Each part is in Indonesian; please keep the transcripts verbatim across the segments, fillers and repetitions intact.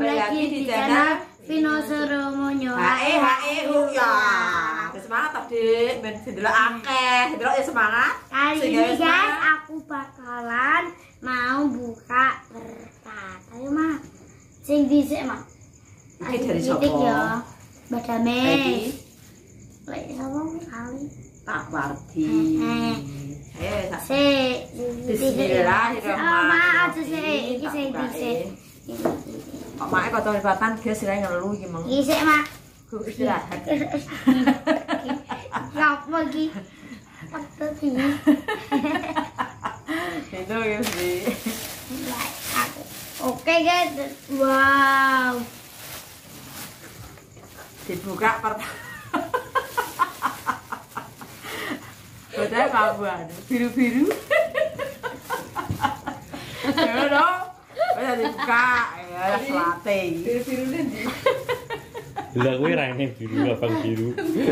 lagi di channel Vino Suromonyo. Hae hae ya. Semangat Dik, ben delok akeh, delok ya semangat. Kali ini guys aku bakalan mau buka berkat. Ayo Mak. Sing dhisik Mak. Iki dari sapa? Ya. Badame. Lek sapa kali? Tak Wardi. Eh, tak. Sik. Bismillahirrahmanirrahim. Oh, Mak, aja sik. Iki sing dhisik. Kok mak kok tolibatan gas sirahe ngelu iki mong. Iki sik Mak. Ku istirahat. Ya apa iki? Waktu ini. Itu ya sih. Oke guys. Wow. Dibuka pertama. Udah kabuan, biru-biru. Ya dong. Udah dibuka ya selate. Biru-biru nanti. Lah kuwi ra ning biru abang biru.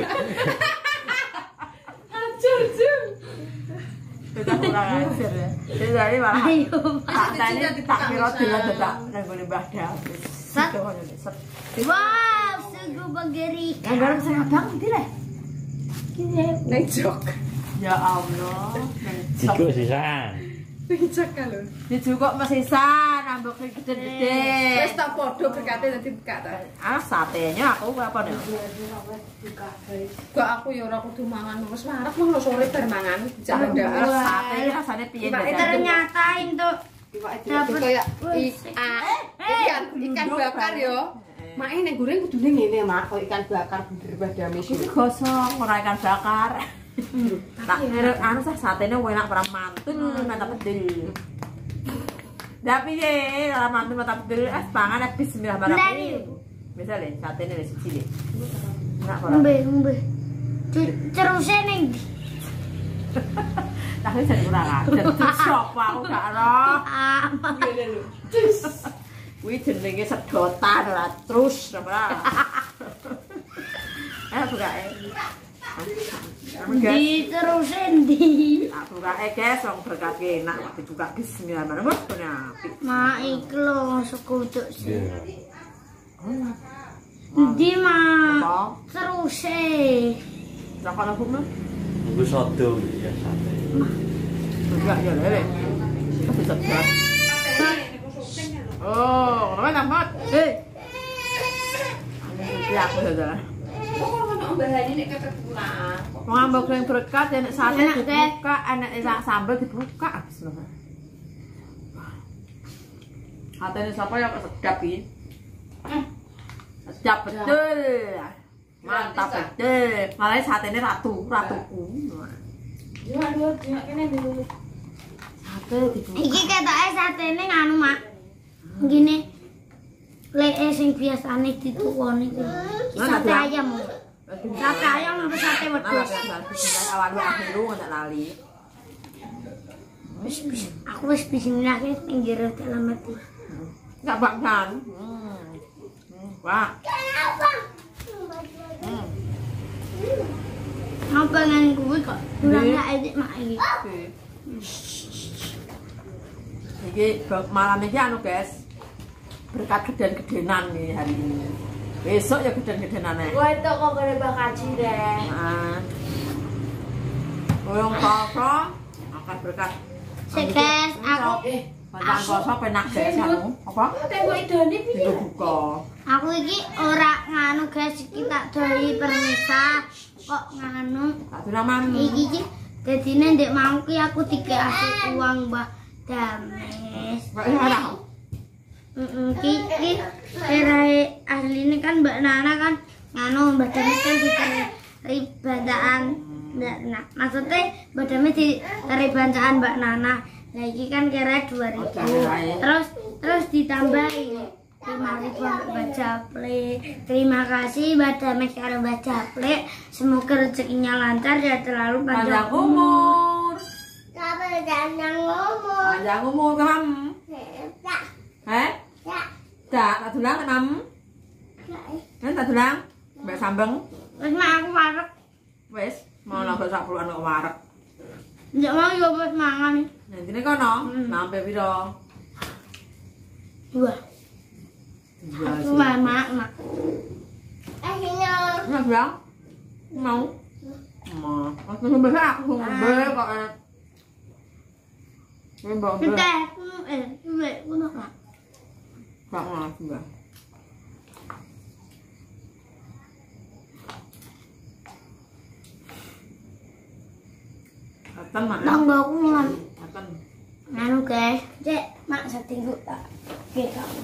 Acur, acur. Kita kurang ajar ya. Jadi dari malah. Ayo. Tadi tak kira delok-delok nang gone Mbah Davis. Set. Wow, sungguh mengeri. Yang garam sing abang ndi le? Kene Nek jok. Ya Allah. Jiko sisan. Pijak kalau. Dijuk kok mesisan, ambek gede-gede. Wis tak podo berkate dadi buka ta. Ah, satenya aku apa nih? Kok aku ya ora kudu mangan wis marek mung sore bar mangan. Jangan ndak Satenya rasanya piye ternyata untuk dapat kayak ikan ikan bakar yo. Mak nek goreng kudune ngene Mak, kok ikan bakar bener badame sih. Iki gosong ora ikan bakar. Tak kira anu sah satenya enak para mantun mata pedel. Tapi piye ora mantun mata pedel es pangan es bismillahirrahmanirrahim. Misale satenya wis siji. Enak ora? Mbe, mbe. Teruse ning Tak wis kurang ajar. Sopo aku gak ero. Ngene lho. Kuwi jenenge sedotan ora terus ora. Eh bukae. di teruse ndi? Aku bukae guys, wong berkat enak dibuka bismillahirrahmanirrahim. Punya apik. Mak iki lho sekuduk sih. Ndi Mak? Apa? Teruse. Lah kalau aku mah Nggo sodo ya sate. enggak ya lele. Tapi sedap. Oh, ngono kan Mat? Eh. Iki aku saja. Kok ono mbahane nek ketepulan. Wong ambek yang berkat nek sate dibuka, enek sambel dibuka bismillah. Hatene sapa ya kok sedap iki? Sedap betul. Mantap betul. Malah satene ratu, ratuku. Yo aduh, kene dulu. Sate dibuka. Iki ketoke satene nganu Mak. Ngene. Lek sing biasane ditukoni iki. Sate ayam. Sate ayam apa sate wedhus? Awal akhiru ndak lali. Wis aku wis bismillah ning jero dalam hati. Enggak bangkan. Wah. Mau pengen kuwi kok. Kurang gak edik Mak iki. Iki malam iki anu guys. Berkat geden-gedenan nih hari ini. Besok ya geden-gedenan nih. Wah, itu kok gede bakaji deh. Nah. Orang kosong akan berkat. Sik guys, aku Panjang kosong penak guys anu. Apa? Tembok idone piye? Itu buka. aku iki ora nganu guys, iki tak doi permisah kok nganu. Tak sudah mami. Iki iki dadine ndek mau ki aku dikasih uang Mbah Dames. Mbak Nana. Heeh, ki ki kirae asline kan Mbak Nana kan nganu Mbah Dames kan diteri bacaan Mbak maksudnya Mbak Dames diteri bacaan Mbak Nana. Lah iki kan kira dua ribu. Terus terus ditambahi lima ribu Mbak Japle. Terima kasih Mbak Dames karo Mbak Japle. Semoga rezekinya lancar ya terlalu Panjang panjang umur. Kabar panjang umur. Panjang umur kamu. Eh? Tak, tak tulang enam. Kan tak tulang? Mbak sambeng. Wis mak aku warek. Wis, mau nambah sak puluhan kok warek. Ndak mau yo wis mangan. Nanti kono, sampai piro? Dua. Aku mama, mak. Akhirnya. Nggak bilang? Mau? Mau. Aku ngambil aku ngambil kok. Ini bawa ngambil. Kita, eh, gue, gue nak. Gak mau juga. Akan mak. Tangga aku ngan. Akan. Nganu guys, cek mak setinggu tak. Oke kamu.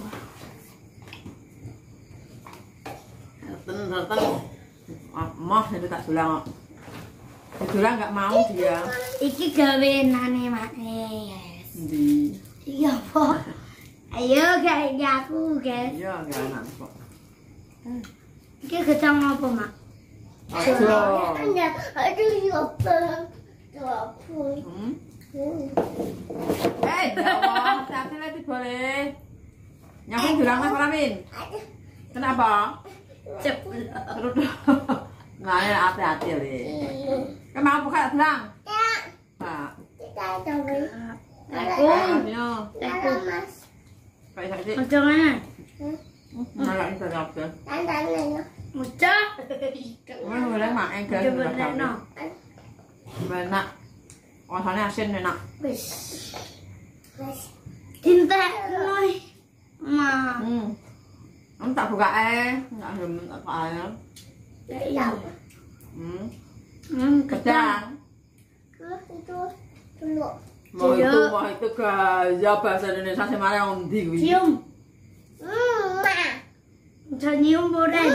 Akan, akan. Mah itu tak sulang kok. Sulang nggak mau dia. Iki gawe nane mak. Yes. Di. Iya po. Ayo guys, aku guys. Iya nggak enak kok. Iki gedang apa mak? Aduh. Aduh, apa? Apa? Hmm? Eh, jawab, hati lagi boleh. Nyakin bilang mas Ramin. Kenapa? Cepet. Terus nah ya hati-hati le. Kan mau buka bilang. Nah, Aku, ayo. aku. Kayak sakit. Macam mana? Malah itu apa? Macam? Mana boleh main ke? Coba no. Benak. Rasanya asin enak. Wis. Cinta noi. Ma. Hmm. Kamu tak buka eh, nggak belum tak buka eh. Iya. Hmm. Hmm, Gedang. Itu dulu. Mau itu, mau itu gaya bahasa Indonesia sih mana yang undi gue. Cium. Ma. Bisa nyium boleh.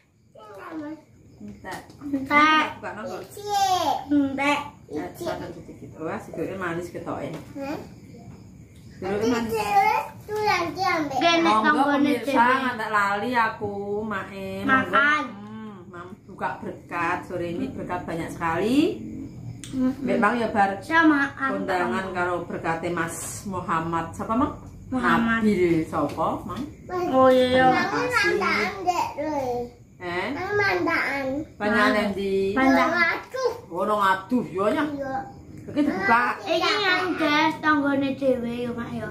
Entek. Entek. Buka nongol. Entek. Satu titik gitu. Wah, sikutnya manis ketoke. Sikutnya manis. Kene Monggo tanggone pemirsa, nggak lali aku mae. Monggo. Makan. Hmm, mam buka berkat sore ini berkat banyak sekali. Mbak Bang ya bar Sama kondangan karo berkate Mas Muhammad siapa Mang? Muhammad. Nabil sapa Mang? Oh iya. Eh? Mandaan. Pangalan di Mandaan. Oh, nang aduh yo nya. Iki dibuka. Iki yang guys tanggone dhewe yo mak yo.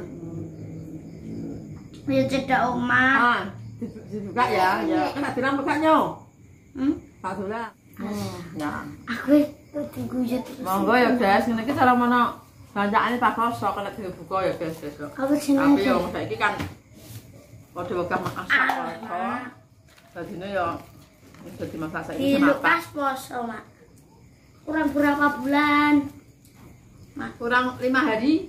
Ya cedak omah. Ah, dibuka ya, ya. Kan dirang bukanya. Hmm? Tak dolan. Hmm, ya. Aku kudu guyut terus. Monggo ya guys, ngene iki cara mono bancakane tak kosok kena dibuka ya guys besok. Apa sih? Tapi yo saiki kan padha wegah masak kok. Dadine yo dadi masak saiki Di masak. pas poso mak. Kurang berapa bulan? Kurang lima hari.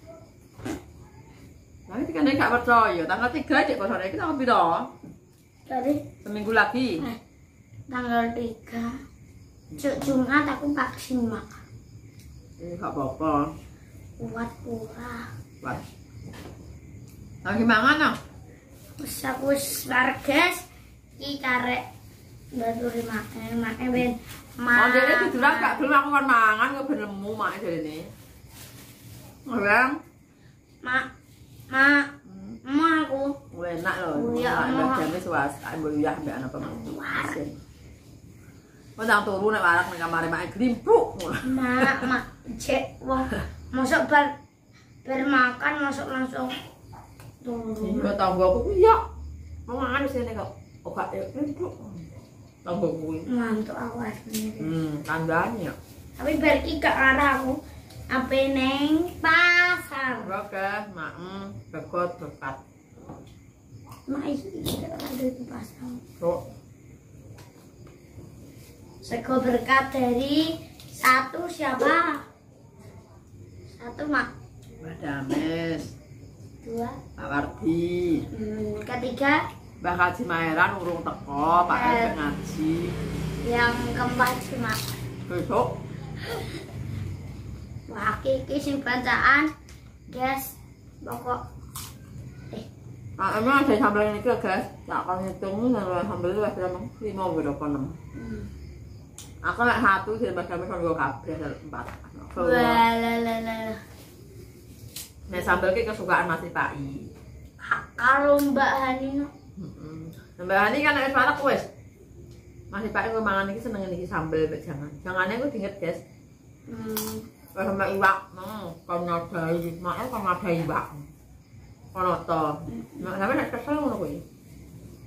Nah, ini kan gak percaya. Tanggal tiga dek posone iki tanggal piro? Dari Seminggu lagi. eh, tanggal tiga. Cuk Jumat aku vaksin mak. Eh, gak apa-apa. Kuat pura. Wah. Lagi mangan no? Wis aku wis wargas iki karek baturi makan makan ben. Oh, jadi didurak gak belum aku kan mangan kok ben lemu mak jarene. Ora. Mak, mak, mak aku. Enak loh. Iya, Mbak Jame suas, mbok uyah mbak ana pemangku. Kok nang turu nek warak nang kamare mak grimpluk. Mak, mak, cek wah, masuk bar bar makan masuk langsung turu. Iya tanggoku ku iya. Mangan wis ngene kok. Kok gak grimpluk. Tanggoku kuwi. Mantuk awas bener. Hmm, kandhane ya. Tapi bar iki gak arah aku. Apa neng pasar. Oke, mak, berkat berkat. Mak iki ada di pasar. Kok Sego berkat dari satu siapa? Satu mak. Mbak Dames, Dua. Pak Wardi, Hmm, ketiga Mbak Haji Maeran urung teko, Pak Eh. Elek ngaji. yang keempat sih mak. Besok Wah, iki sing bacaan, guys. Pokok ah, emang ada sambal ini ke guys, tak akan hitung nang sambal itu ada lima berapa enam. hmm. Aku lek satu sih Mbak Dames kan gue kabeh empat. Wah, la la la. Nah sambal ki kesukaan Mas Pai. Kalau Mbak Hani no. Heeh. Mbak Hani kan nek warak wis. Mas Pai gue mangan iki seneng iki sambal mek jangan. Jangane gue diinget guys. Hmm. Sama iwak, no, kan ngadai, maknya kan ngadai iwak. Kono to. Nek sampe nek kesel ngono kuwi.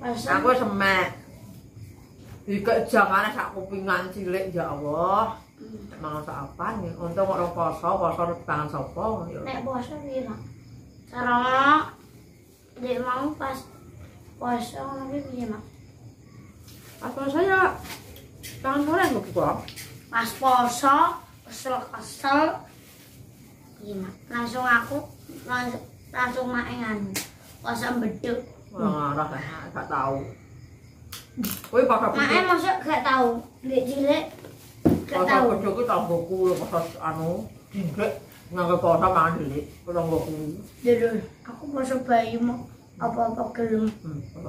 Aku semek. Dikek jangane sak kupingan cilik ya Allah. Mangan sak apa nih? Untung ora poso, poso tangan sapa ya. Nek poso piye, Mak? Carane dek mau pas poso ngono piye, Mak? Pas poso ya tangan goreng kok kok. Pas poso kesel-kesel piye, Mak? Langsung aku langsung langsung maengan. Poso beduk. Wah, ora gak tahu. Kowe bakal Mae mosok gak tahu. Ndek cilik gak poso tahu. beduk ki tanggoku poso anu dinggek nganggo poso mangan delik tanggoku. Dulu aku poso bayi mau apa-apa gelem. Hmm, poso.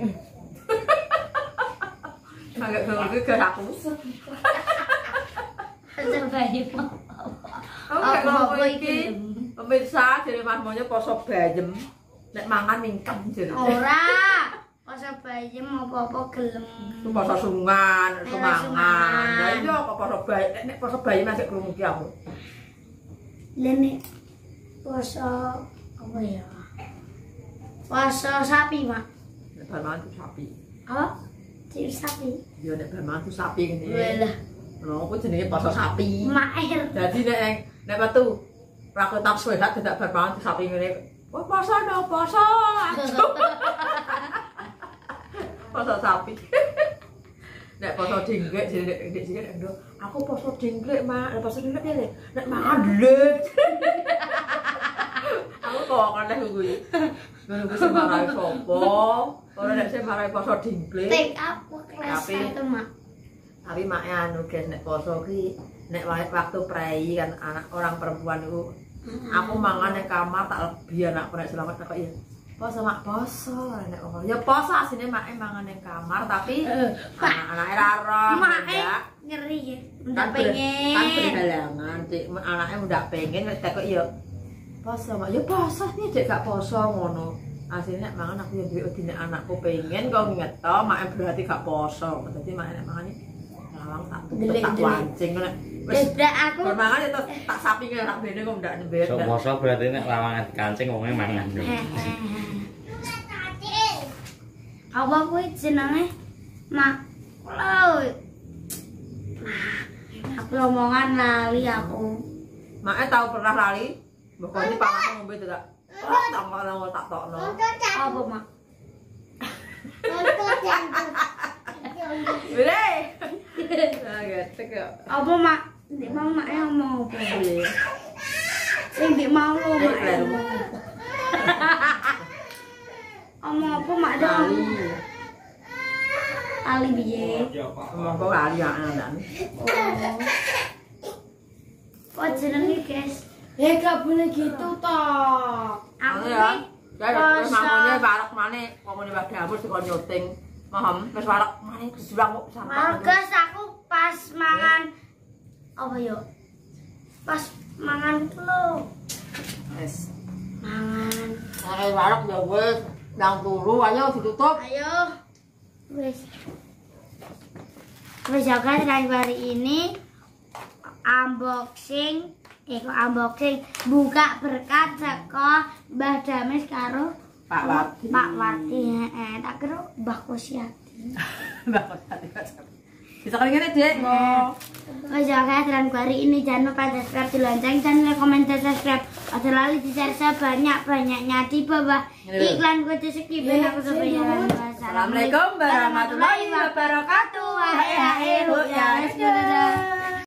Agak gelem ke aku. Poso bayi mau Aku gak ngomong iki. Pemirsa dari Mas Monyo poso bayem. Nek mangan mingkem jere. ora. Poso bayi mau apa-apa gelem. Ku poso sungan, Eh, semangan. sungan. Lah iya kok poso bayi, nek poso bayi masih krungu ki aku. Lene poso apa ya? Poso sapi, Mak. Nek bar mangan tuh sapi. Apa? Ciri sapi. Iya nek bar mangan tuh sapi ngene. Walah, Lho, aku jenenge poso sapi. maer. Jadi nek nek nek metu aku tak sehat tidak bar mangan tuh sapi ngene. Wah, poso no poso. Poso sapi. Nek poso dinglek jadi nek nek sik nek aku poso dinglek, Mak. Nek poso dinglek piye? Nek mangan delik. Aku kok kaneh kuwi. Ngono kuwi sing marai sapa? Ora nek sing marai poso dinglek. Tik aku kelas Tapi- satu, Mak. Tapi mak anu guys nek poso ki nek waktu prei kan anak orang perempuan itu aku mangan ning kamar tak lebih anakku nek selamat kok iya. Poso mak poso nek ngomong. Ya poso asine mak mangan ning kamar tapi anak-anake ra roh. Mak ndak. ngeri ya. Kan Ndak ber- pengen. Kan berhalangan, Dik. Anaknya ndak pengen nek kok iya. Poso mak ya poso nih Dik gak poso ngono. Asline nek mangan aku ya duwe dine anakku pengen kok ngeto mak berarti gak poso. Dadi mak nek mangan lawang tak tutup tak wancing nek wis Ndak aku bar mangan ya terus tak sapi kene rak bene kok ndak nyembet. Sok poso berarti nek lawangan kancing wonge mangan. apa kuwi jenenge? Mak. Lho. Aku omongan lali aku. Mak tau pernah lali. Mbok iki pangan ngombe tidak. Oh, tak ngono tak tokno. Apa, Mak? Wile. Ah, getek kok. Apa, Mak? Ndek mau mak ngomong apa? Sing ndek mau lho, Eh, Mak. kleru. ngomong apa? Omong apa, Mak? Lali. Ali piye? Ngomong kok lali anak. Oh. Kok jenenge, guys? Eh, gak boleh gitu toh. Aku ya. iki Ya wis mamune parek maneh ngomongin Pak Dapur dikon nyuting. Paham? Wis parek maneh dijuang kok sampai. Margas aku pas mangan apa yo? Pas mangan ku lho. Wis. Mangan. Ae parek ya wis ndang turu ayo ditutup. Ayo. Wis. Wis ya guys, hari ini unboxing, eh kok unboxing buka berkat saka Mbah Damis karo Pak Wati. Pak Wati, heeh, tak kira Mbah Kusyati. Mbak Wati. Bisa kali ngene, Dik. Mau. Wis ya guys, dan hari ini jangan lupa subscribe di lonceng dan like, komen, dan subscribe. Ada lali di share sebanyak-banyaknya di bawah iklan gue di skip ben aku sampai jalan. Assalamualaikum warahmatullahi wabarakatuh. Wahai akhir ya, dadah.